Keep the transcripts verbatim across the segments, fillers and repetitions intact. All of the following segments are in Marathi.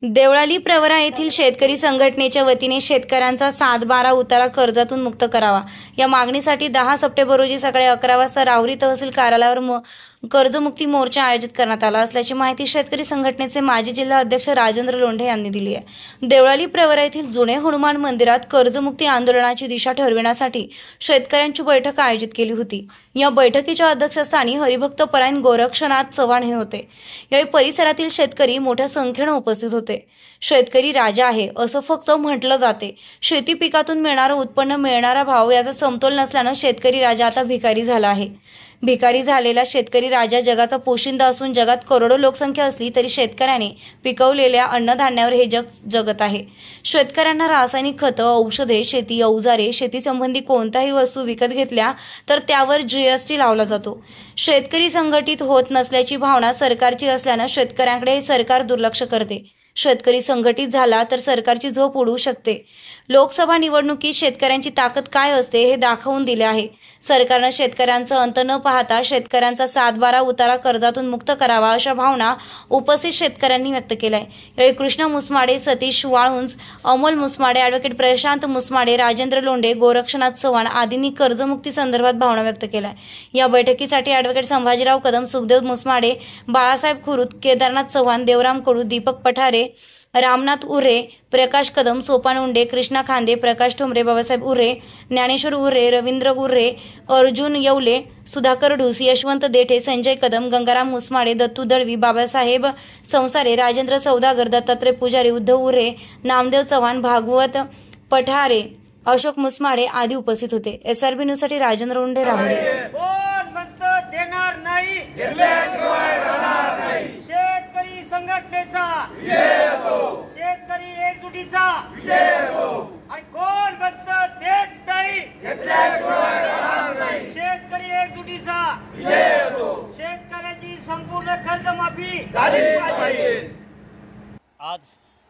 देवळाली प्रवरा येथील शेतकरी संघटनेच्या वतीने शेतकऱ्यांचा सात बारा उतारा कर्जातून मुक्त करावा या मागणीसाठी दहा सप्टेंबर रोजी सकाळी अकरा वाजता राहुरी तहसील कार्यालयावर कर्जमुक्ती मोर्चा आयोजित करण्यात आला असल्याची माहिती शेतकरी संघटनेचे माजी जिल्हा अध्यक्ष राजेंद्र लोंढे यांनी दिली आहे। देवळाली प्रवरा येथील जुने हनुमान मंदिरात कर्जमुक्ती आंदोलनाची दिशा ठरविण्यासाठी शेतकऱ्यांची बैठक आयोजित केली होती। या बैठकीच्या अध्यक्षस्थानी हरिभक्त परायण गोरक्षनाथ चव्हाण हे होते। यावेळी परिसरातील शेतकरी मोठ्या संख्येने उपस्थित होते। शेतकरी राजा आहे असं फक्त म्हटलं जाते। शेती पिकातून मिळणारं उत्पन्न मिळणारा भाव याचा समतोल नसल्यानं शेतकरी राजा आता भिकारी झाला आहे। भिकारी झालेला शेतकरी राजा जगाचा पोशिंदा असून जगात करोडो लोकसंख्या असली तरी शेतकऱ्याने पिकवलेल्या अन्नधान्यावर हे जग जगत आहे। शेतकऱ्यांना रासायनिक खतं, औषधे, शेती अवजारे, शेती संबंधी कोणत्याही वस्तू विकत घेतल्या तर त्यावर जीएसटी लावला जातो। शेतकरी संघटित होत नसल्याची भावना सरकारची असल्यानं शेतकऱ्यांकडे सरकार दुर्लक्ष करते। शेतकरी संघटित झाला तर सरकारची झोप उडू शकते। लोकसभा निवडणुकीत शेतकऱ्यांची ताकद काय असते हे दाखवून दिले आहे। सरकारने शेतकऱ्यांचा अंत न पाहता शेतकऱ्यांचा सात बारा उतारा कर्जातून मुक्त करावा अशा भावना उपस्थित शेतकऱ्यांनी व्यक्त केल्या। यावेळी कृष्ण मुसमाडे, सतीश वाळुंज, अमोल मुसमाडे, ॲडव्होकेट प्रशांत मुसमाडे, राजेंद्र लोंढे, गोरक्षनाथ चव्हाण आदींनी कर्जमुक्ती संदर्भात भावना व्यक्त केल्या। या बैठकीसाठी ॲडव्होकेट संभाजीराव कदम, सुखदेव मुसमाडे, बाळासाहेब खुरुत, केदारनाथ चव्हाण, देवराम कडू, दीपक पठारे, रामनाथ उर्रे, प्रकाश कदम, सोपान उंडे, कृष्णा खांदे, प्रकाश ठोंबरे, बाबासाहेब उर्रे, ज्ञानेश्वर उर्रे, रवींद्र उर्रे, अर्जुन येवले, सुधाकर ढुस, यशवंत देठे, संजय कदम, गंगाराम मुसमाडे, दत्तू दळवी, बाबासाहेब संसारे, राजेंद्र सौदागर, दत्तात्रय पुजारी, उद्धव उर्रे, नामदेव चव्हाण, भागवत पठारे, अशोक मुसमाडे आदी उपस्थित होते। एसआरबी न्यूज साठी राजेंद्र उंडे, राहुरी। शेतकरी संघटनेचा शेतकरी एकजुटीचा आणि कोण बंद देत नाही, शेतकरी एकजुटीचा शेतकऱ्याची संपूर्ण कर्जमाफी झाली पाहिजे। आज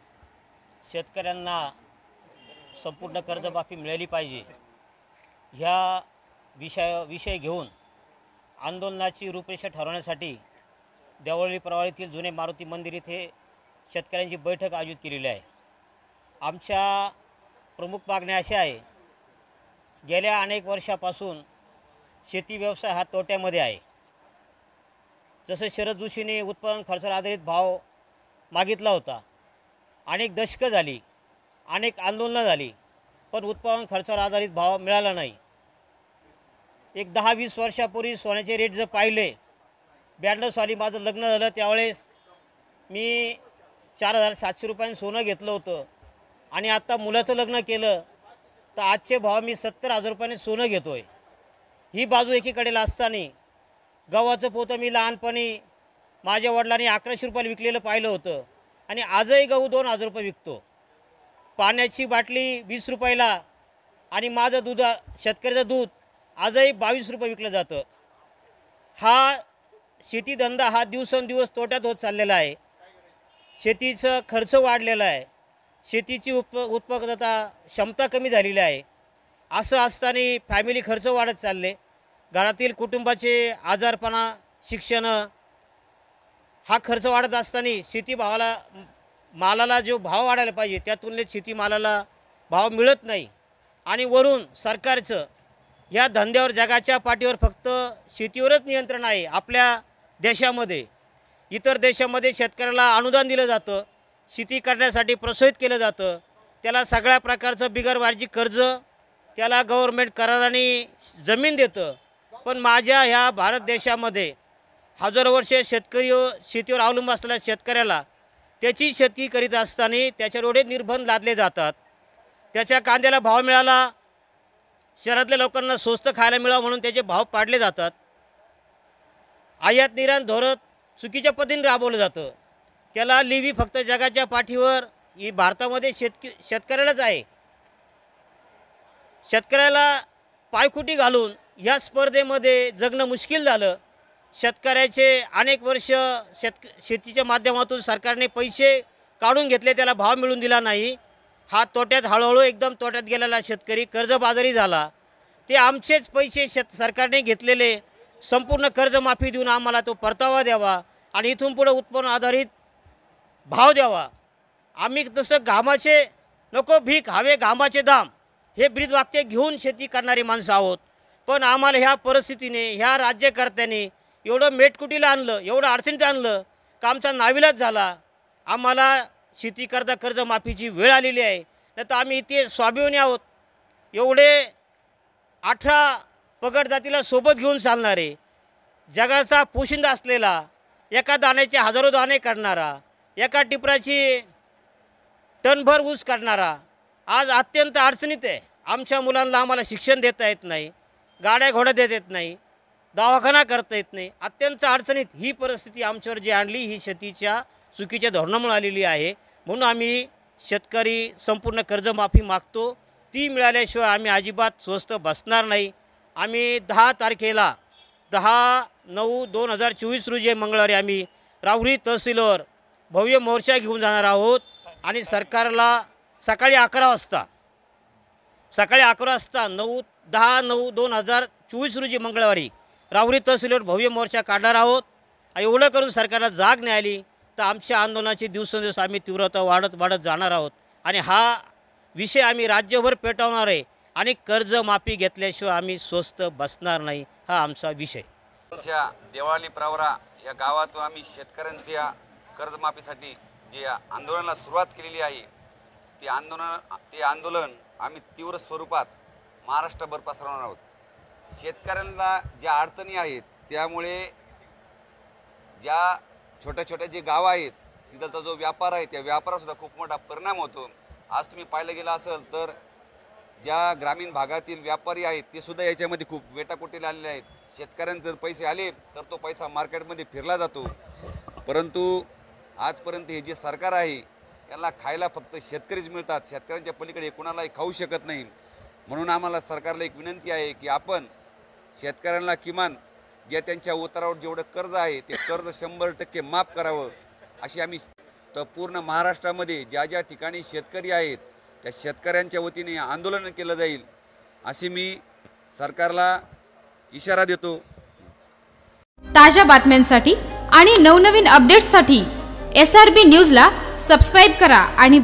शेतकऱ्यांना संपूर्ण कर्जमाफी मिळाली पाहिजे ह्या विषय विषय घेऊन आंदोलनाची रूपरेषा ठरवण्यासाठी देवळाली प्रवरा येथील जुने मारुती मंदिर येथे शेतकऱ्यांची बैठक आयोजित केलेली आहे। आमच्या प्रमुख मागण्या अशा आहे, गेल्या अनेक वर्षापासून शेती व्यवसाय हा तोट्यामध्ये आहे। जसं शरद जोशीने उत्पादन खर्चावर आधारित भाव मागितला होता, अनेक दशकं झाली, अनेक आंदोलनं झाली, पण उत्पादन खर्चावर आधारित भाव मिळाला नाही। एक दहा वीस वर्षापूर्वी सोन्याचे रेट जर पाहिले, ब्याण्णव साली माझं लग्न झालं त्यावेळेस मी चार हजार सातशे रुपयांनी सोनं घेतलं होतं आणि आत्ता मुलाचं लग्न केलं तर आजचे भाव मी सत्तर हजार रुपयाने सोनं घेतो आहे। ही बाजू एकीकडे असताना गव्हाचं पोतं मी लहानपणी माझ्या वडिलांनी अकराशे रुपयाला विकलेलं पाहिलं होतं आणि आजही गहू दोन हजार रुपये विकतो। पाण्याची बाटली वीस रुपयाला आणि माझं दूध शेतकऱ्याचं दूध आजही बावीस रुपये विकलं जातं। हा शेती धंदा हा दिवसेंदिवस तोट्यात होत चाललेला आहे। शेतीचा खर्च वाढलेला आहे, शेतीची उप उत्पादकता क्षमता कमी झालेली आहे। असं असताना फॅमिली खर्च वाढत चालले, घरातील कुटुंबाचे आजारपणा, शिक्षण हा खर्च वाढत असताना शेती भावाला मालाला जो भाव वाढायला पाहिजे त्या तुलनेत शेती मालाला भाव मिळत नाही आणि वरून सरकारचं या धंद्यावर जगाच्या पाठीवर फक्त शेतीवरच नियंत्रण आहे। आपल्या देशामध्ये इतर देशामध्ये शेतकऱ्याला अनुदान दिलं जातं, शेती करण्यासाठी प्रोत्साहित केलं जातं, त्याला सगळ्या प्रकारचं बिगर वार्षिक कर्ज त्याला गव्हर्नमेंट कराराने जमीन देतं। पण माझ्या ह्या भारत देशामध्ये हजारो वर्षे शेतकरी शेतीवर अवलंबून असलेल्या शेतकऱ्याला त्याची शेती करीत असताना त्याच्यावर एवढे निर्बंध लादले जातात, त्याच्या कांद्याला भाव मिळाला, शहरातल्या लोकांना स्वस्त खायला मिळावं म्हणून त्याचे भाव पाडले जातात। आयात निर्यात धोरण चुकीच्या पद्धतीने राबवलं जातं, त्याला लिवी फक्त जगाच्या पाठीवर ही भारतामध्ये शेतक शेतकऱ्यालाच आहे। शेतकऱ्याला पायखुटी घालून या स्पर्धेमध्ये जगणं मुश्किल झालं। शेतकऱ्याचे अनेक वर्ष शेत शेतीच्या माध्यमातून सरकारने पैसे काढून घेतले, त्याला भाव मिळून दिला नाही। हा तोट्यात हळूहळू एकदम तोट्यात गेलेला शेतकरी कर्जबाजारी झाला। ते आमचेच पैसे शेत सरकारने घेतलेले संपूर्ण कर्जमाफी देऊन आम्हाला तो परतावा द्यावा आणि इथून पुढे उत्पन्न आधारित भाव द्यावा आम्ही तसं घामाचे नको भीक हवे घामाचे दाम हे ब्रीद वाक्य घेऊन शेती करणारी माणसं आहोत. पण आम्हाला ह्या परिस्थितीने ह्या राज्यकर्त्यांनी एवढं मेटकुटीला आणलं, एवढं अडचणीत आणलं का आमचा नाविलाज झाला. आम्हाला शेती करता कर्जमाफीची वेळ आलेली आहे. नाही तर आम्ही इथे स्वाभिमानी आहोत. एवढे अठरा पगड जातीला सोबत घेऊन चालणारे, जगाचा पोशिंदा असलेला, एका दाण्याचे हजारो दाणे काढणारा, एका टिपराची टनभर ऊस काढणारा आज अत्यंत अडचणीत आहे. आमच्या मुलांना आम्हाला शिक्षण देता येत नाही, गाड्या घोड्या देता येत नाही, दवाखाना करता येत नाही. अत्यंत अडचणीत ही परिस्थिती आमच्यावर जी आणली ही शेतीच्या चुकीच्या धोरणामुळे आलेली आहे. म्हणून आम्ही शेतकरी संपूर्ण कर्जमाफी मागतो. ती मिळाल्याशिवाय आम्ही अजिबात स्वस्त बसणार नाही. आम्ही दहा तारखेला दहा नऊ दोन हजार चोवीस रोजी मंगळवारी आम्ही राहुरी तहसीलवर भव्य मोर्चा घेऊन जाणार आहोत. आणि सरकारला सकाळी अकरा वाजता सकाळी अकरा वाजता नऊ दहा नऊ दोन हजार चोवीस रोजी मंगळवारी राहुरी तहसीलवर भव्य मोर्चा काढणार आहोत. एवढं करून सरकारला जाग नाही आली तर आमच्या आंदोलनाचे दिवसेंदिवस आम्ही तीव्रता वाढत वाढत जाणार आहोत. आणि हा विषय आम्ही राज्यभर पेटवणार आहे. आणि कर्जमाफी घेतल्याशिवाय आम्ही स्वस्त बसणार नाही, हा आमचा विषय. देवाळी प्रवरा या गावातून आम्ही शेतकऱ्यांच्या कर्जमाफीसाठी जे आंदोलनाला सुरुवात केलेली आहे ते आंदोलन ते आंदोलन आम्ही तीव्र स्वरूपात महाराष्ट्रभर पसरवणार आहोत. शेतकऱ्यांना ज्या अडचणी आहेत त्यामुळे ज्या छोट्या छोट्या जे गाव आहेत तिथलचा जो व्यापार आहे त्या व्यापारासुद्धा खूप मोठा परिणाम होतो. आज तुम्ही पाहिलं गेलं असेल तर ज्या ग्रामीण भागातील व्यापारी आहेत ते सुद्धा याच्यामध्ये खूप वेटाकोटीला आलेले आहेत. शेतकऱ्यांचे जर पैसे आले तर तो पैसा मार्केटमध्ये फिरला जातो. परंतु आजपर्यंत हे जे सरकार आहे याला खायला फक्त शेतकरीच मिळतात, शेतकऱ्यांच्या पलीकडे कुणालाही खाऊ शकत नाही. म्हणून आम्हाला सरकारला एक विनंती आहे की आपण शेतकऱ्यांना किमान जे त्यांच्या उतारावर जेवढं कर्ज आहे ते कर्ज शंभर टक्के माफ करावं अशी आम्ही तर पूर्ण महाराष्ट्रामध्ये ज्या ज्या ठिकाणी शेतकरी आहेत त्या शेतकऱ्यांच्या वतीने आंदोलन केलं जाईल असे मी सरकारला इशारा देतो. ताज्या बातम्यांसाठी आणि नवनवीन अपडेट्ससाठी एस आर बी न्यूजला सबस्क्राईब करा आणि